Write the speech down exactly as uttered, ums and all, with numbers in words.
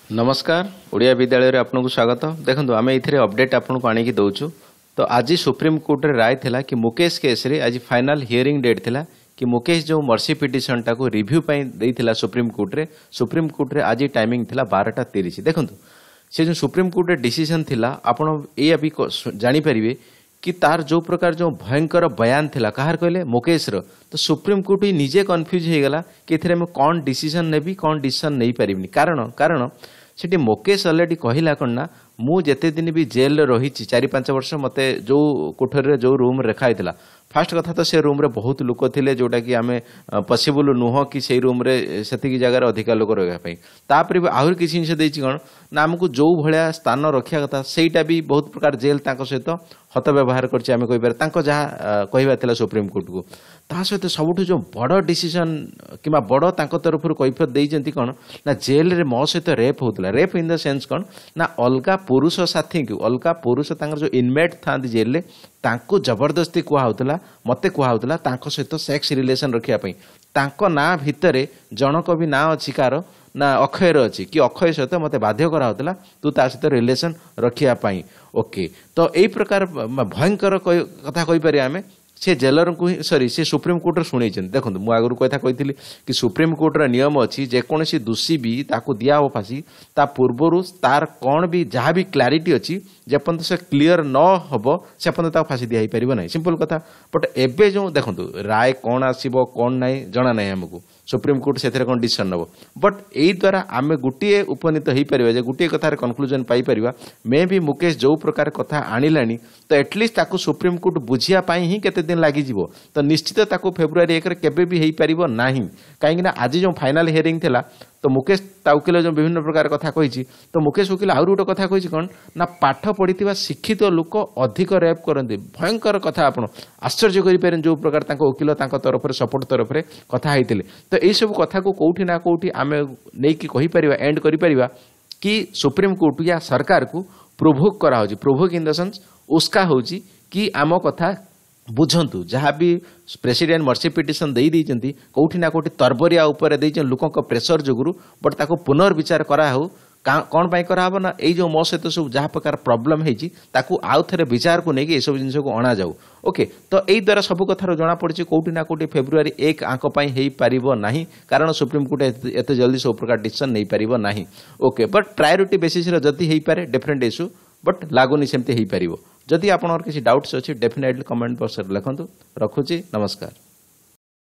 नमस्कार ओडिया विद्यालय रे आपनको स्वागत। देखंतु आमे इथिरे अपडेट आपनको आनी की दउछु। तो आज सुप्रीम कोर्ट रे राय थिला कि मुकेश केस रे आज फाइनल हियरिंग डेट थिला कि मुकेश जो मर्सी पिटिशन टाको रिव्यू पई देइथिला सुप्रीम कोर्ट रे सुप्रीम कोर्ट रे आज टाइमिंग थिला बारह तीस। देखंतु से जो सुप्रीम कोर्ट रे डिसीजन थिला आपण ए अभी जानि परिबे कि तार जो प्रकार जो भयंकर बयान थिला कहार कहले मुकेश रो। तो सुप्रीम कोर्ट ही निजे कन्फ्यूज हो गला कि एथिरे में कौन डिसीजन नेबी कौन डिसीजन नहीं पारिबनी। कारण कारण सेठी मुकेश ऑलरेडी कहला कन्ना मु जेते दिन भी जेल रही चारि पांच वर्ष मते जो कोठरी जो रूम रखा होता फास्ट कथा तो से रूम रे बहुत लोक थिले जोटा कि आमे पॉसिबल नुह कि से रूम रे सेतिकी जगह रे अधिक लोक रहा तापर भी आहरी किसी जिन देछि कौन ना आमको जो भलिया स्थान रखा कथा सेटा भी बहुत प्रकार जेल तांको सहित हत व्यवहार करछि आमे कहि पारे तांको जहा कहबा थिला सुप्रीम कोर्ट को ता सहित सबुठ जो बड़ डिसीजन किमा बड़ तांको तरफ कैफियत देइजंती कौन ना जेल रे मो सहित रेप होतला। रेप इन द सेंस कौन ना अलगा पुरुष साथी को अलगा पुरुष तांकर जो इनमेट थांती जेल रे तांको जबरदस्ती कुहा होतला मते कुहा होतला तांको सहित सेक्स रिलेशन रखिया पई तांको ना भितरे जनक भी ना अछि कार ना अक्षयर अच्छी कि अक्षय सहित मत बाध्य करा होतला तू ता सहित रिलेशन रखिया पाई। ओके तो यही प्रकार भयंकर कथा कहि पारे आमे से जेलर को सॉरी से सुप्रीम कोर्ट शुणी। देखो मुझे आगु कथा कही कि सुप्रीम कोर्ट नियम अच्छी जेकोसी दोषी भी ताकू दिया हो फांसी ता पूर्वर तार कौन भी जहाँ भी क्लारिटी अच्छी जेपर्यंत से क्लीयर न हम से पर्यंत फांसी दिया पार ना सिंपल कथा। बट एबे जो देखो राय कौन आसब कौन ना जना ना आमको सुप्रीम कोर्ट से कौन डिसीजन नब बट यही द्वारा आम गोटे उपनीत हो पार गोटे कथार कनक्लूजन पाइपर मे भी मुकेश जो प्रकार कथा आनिलानी तो एटलिस्ट ताकू सुप्रीम कोर्ट बुझिया ही केते दिन लगी तो निश्चित ताकू फेब्रुआरी एक केबे भी हो पार ना कहीं आज जो फाइनल हियरिंग थिला तो मुकेश ता वकिल जो विभिन्न प्रकार कथा कही तो मुकेश वकिल आउर गोटे कथा कही कौन ना पाठ पढ़ी शिक्षित लोक अधिक रेप करते भयंकर कथा आप आश्चर्य करें जो प्रकार वकिल तरफ सपोर्ट तरफ कथा होते तो यही सब कथा को कौटी ना कौटी आम नहीं कहीपर एंड कर कि सुप्रीम कोर्ट या सरकार को प्रोभोक करा प्रोभोक इन द सेंस उसका हो कि आम कथा बुझंतु जहाँ भी प्रेसिडेंट मर्सी पिटिशन दे देइचंती कोठी ना कोठी तरबरिया ऊपर देइचन लोकों को प्रेशर जोगुरु बट ताको पुनर्विचार करा हो कौन पाई करा ना यही जो मो सहित सब जहाँ प्रकार प्रोब्लेम होती आउ थे विचार को लेकिन सब जिन को अणा जाऊ। ओके तो यही द्वारा सब कथार जना पड़ी कोठी ना कोठी फेब्रुआरी एक आंक हो पार ना कारण सुप्रीम कोर्ट एत जल्दी सब प्रकार डिसीजन नहीं पार ना। ओके बट प्रायोरिटी बेसिस जदि हो पारे डिफरेंट इश्यू बट लागुनी सेमती हो पार। जदि आपनर किसी डाउट्स अच्छी डेफिनेटली कमेंट बॉक्स लिखंतु। रखुची नमस्कार।